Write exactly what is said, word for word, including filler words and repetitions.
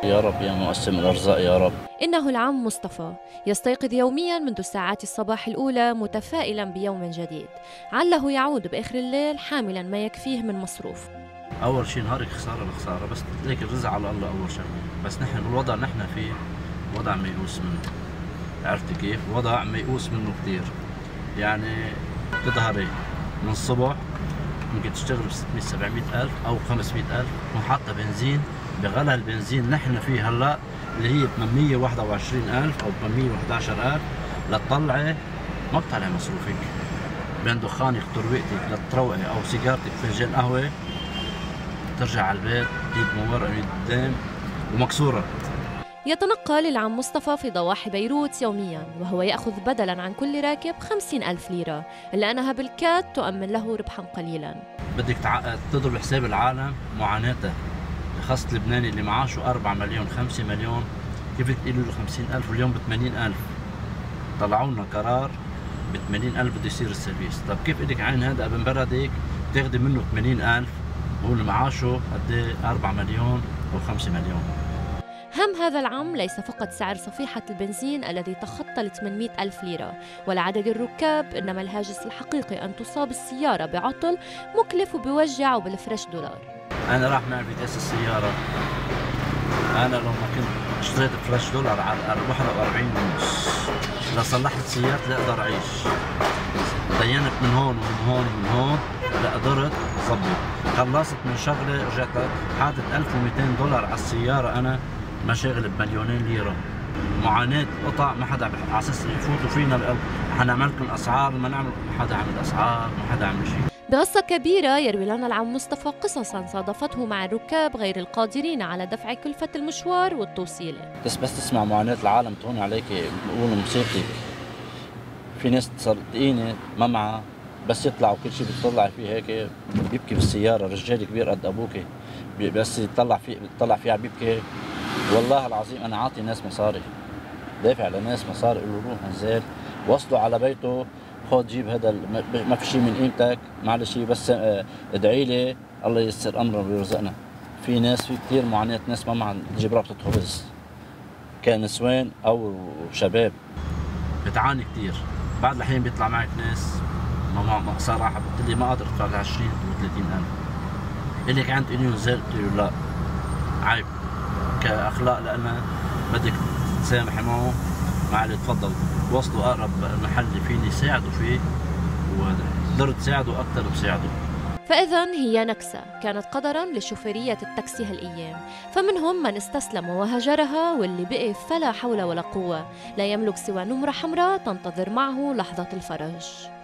يا رب يا مقسم الأرزاق يا رب. إنه العم مصطفى يستيقظ يومياً منذ ساعات الصباح الأولى متفائلاً بيوم جديد، عله يعود بآخر الليل حاملاً ما يكفيه من مصروف. أول شيء نهارك خسارة لخسارة، بس ليك الرزق على الله أول شغلة. بس نحن بالوضع نحن فيه وضع ميؤوس منه، عرفتي كيف؟ وضع ميؤوس منه كثير. يعني بتظهري من الصبح ممكن تشتغل ب ستمية سبعمية ألف أو خمسمية ألف وحاطة بنزين بغلى البنزين نحن فيه هلا اللي هي ثمانمية وواحد وعشرين ألف أو ثمانمية وأحد عشر ألف. لتطلعي ما بتطلعي مصروفك، بين دخانك ترويقتك لتروقي أو سيجارتك فنجان قهوة، ترجع على البيت تجيب من ورا من قدام ومكسورة. يتنقل العم مصطفى في ضواحي بيروت يومياً، وهو يأخذ بدلاً عن كل راكب خمسين ألف ليرة، إلا أنها بالكاد تؤمن له ربحاً قليلاً. بدك تع... تضرب حساب العالم معاناته. خاصة اللبناني اللي معاشه أربعة مليون خمسة مليون كيف تقولوا له خمسين ألف واليوم ب ثمانين ألف؟ طلعوا لنا قرار ب ثمانين ألف بده يصير السيرفيس. طب كيف بدك عين هذا ابن بلدك تاخذي منه ثمانين ألف وهو اللي معاشه قد ايه أربعة مليون أو خمسة مليون؟ هم هذا العام ليس فقط سعر صفيحة البنزين الذي تخطى ال ثمانمية ألف ليرة ولا عدد الركاب، إنما الهاجس الحقيقي أن تصاب السيارة بعطل مكلف وبيوجع وبالفرش دولار. أنا راح معي بكاس السيارة، أنا لو ما كنت اشتريت فرش دولار على واحد وأربعين ونص لصلحت سيارتي لا أقدر أعيش. دينت من هون ومن هون ومن هون لا قدرت أظبط. خلصت من شغلة رجعت حاطط ألف ومئتين دولار على السيارة، أنا مشاغل بمليونين ليرة. معاناة قطع ما حدا على اساس يفوتوا فينا حنعمل لكم اسعار، ما نعمل ما حدا عمل اسعار، ما حدا عمل شيء. بقصة كبيرة يروي لنا العم مصطفى قصصا صادفته مع الركاب غير القادرين على دفع كلفة المشوار والتوصيلة. بس بس تسمع معاناة العالم تهون عليك بقولوا مصيبتك. في ناس صدقيني ما معها بس يطلع وكل شيء بتطلع فيه هيك بيبكي بالسيارة، رجال كبير قد ابوك بس يطلع فيه بيطلع فيها بيبكي. والله العظيم انا عاطي ناس مصاري، دافع لناس مصاري، قولوا روح انزل وصلوا على بيته خذ جيب هذا ما في شيء من قيمتك معلش بس ادعي لي الله ييسر امره ويرزقنا. في ناس في كثير معاناه، ناس ما معها تجيب رابطه خبز كنسوان او شباب بتعاني كثير. بعد الحين بيطلع معك ناس ما ما صراحه قلت لي ما قادر ادفع عشرين و ثلاثين ألف. الك عند اني نزلت قلت له لا عيب كاخلاق لأنه بدك تسامح معه. معلي تفضل وصلوا اقرب محل فيني ساعدوا فيه وهذا قدرت ساعده اكثر بساعده. فإذا هي نكسة كانت قدرا لشوفيرية التاكسي هالأيام، فمنهم من استسلم وهجرها واللي بقي فلا حول ولا قوة لا يملك سوى نمرة حمراء تنتظر معه لحظة الفرج.